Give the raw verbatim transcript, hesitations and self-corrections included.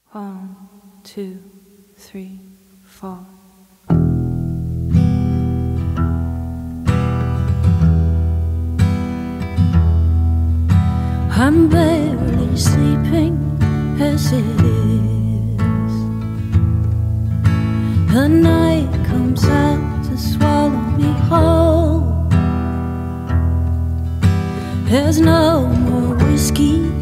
One, two, three, four. I'm barely sleeping as it is. The night comes out to swallow me whole. There's no more whiskey